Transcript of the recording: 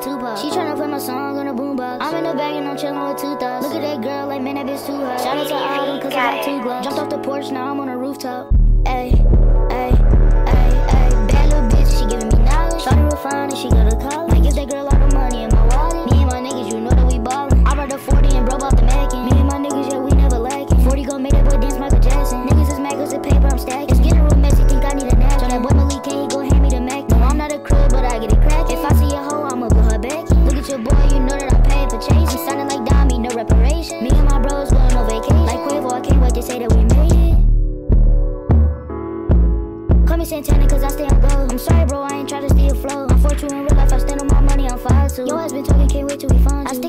like Tupac. She tryna put my song on a boombox. I'm in the bag and I'm chillin' with 2 thoughts. Look at that girl, like man, that bitch too hot. Shout out to all them cause I got 2 gloves. Jumped off the porch, now I'm on a rooftop. Ayy, ayy, ayy, ayy. Bad little bitch, she giving me knowledge. Shawty real fine and she go to college. Might give that girl all the money in my wallet. Me and my niggas, you know that we ballin'. I brought the 40 and broke off the Mackin. Me and my niggas, yeah, we never lacking. 40 gon' make that boy dance Michael Jackson. Niggas is mad cause the paper I'm stacking. It's getting real messy, think I need a nap. So that boy Malik can't go hand me the Mac. No, I'm not a crib, but I get it crackin'. If I see a hoe, I'ma put her back in. Look at your boy, you know that I'm paid for chasing. I'm sounding like Dami, no reparation. Me and my bros going on vacation. Like Quavo, I can't wait to say that we made it. Call me Santana cause I stay on go. I'm sorry bro, I ain't try to steal flow. I'm 4-2 in real life, I stand on my money, I'm 5-2. Yo ass been talking, can't wait till we find you.